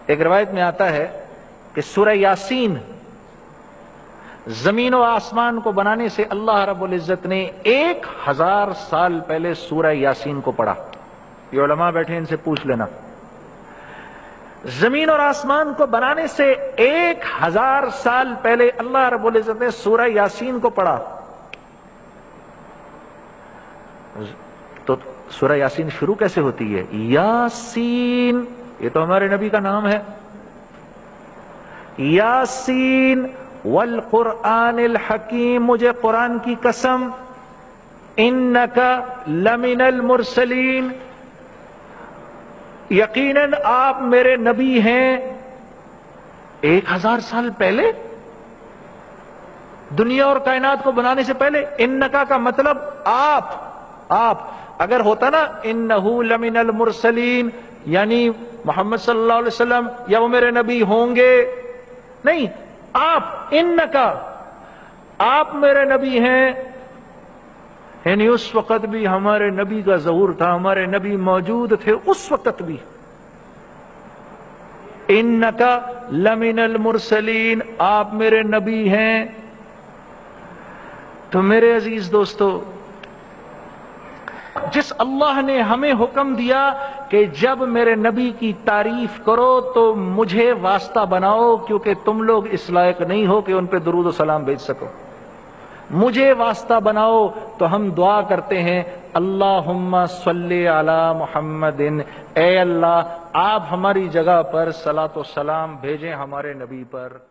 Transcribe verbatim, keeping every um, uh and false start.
ایک روایت میں آتا ہے کہ سورہ یاسین زمین و آسمان کو بنانے سے اللہ رب العزت نے ایک ہزار سال پہلے سورہ یاسین کو پڑھا. یہ علماء بیٹھے ان سے پوچھ لینا. زمین اور آسمان کو بنانے سے ایک ہزار سال پہلے اللہ رب العزت نے سورہ یاسین کو پڑھا. تو سورہ یاسین شروع کیسے ہوتی ہے؟ یاسین، یہ تو ہمارے نبی کا نام ہے. یاسین والقرآن الحکیم، مجھے قرآن کی قسم، انکا لمن المرسلین، یقیناً آپ میرے نبی ہیں. ایک ہزار سال پہلے، دنیا اور کائنات کو بنانے سے پہلے. انکا کا مطلب آپ آپ اگر ہوتا نا انہو لمن المرسلین یعنی محمد صلی اللہ علیہ وسلم یا وہ میرے نبی ہوں گے، نہیں، آپ، انکا، آپ میرے نبی ہیں. یعنی اس وقت بھی ہمارے نبی کا ظہور تھا، ہمارے نبی موجود تھے اس وقت بھی. انکا لمن المرسلین، آپ میرے نبی ہیں. تو میرے عزیز دوستو، جس اللہ نے ہمیں حکم دیا کہ جب میرے نبی کی تعریف کرو تو مجھے واسطہ بناؤ، کیونکہ تم لوگ اس لائق نہیں ہو کہ ان پہ درود و سلام بھیج سکو، مجھے واسطہ بناؤ. تو ہم دعا کرتے ہیں اللہم صلی علی محمد، اے اللہ آپ ہماری جگہ پر صلاۃ و سلام بھیجیں ہمارے نبی پر.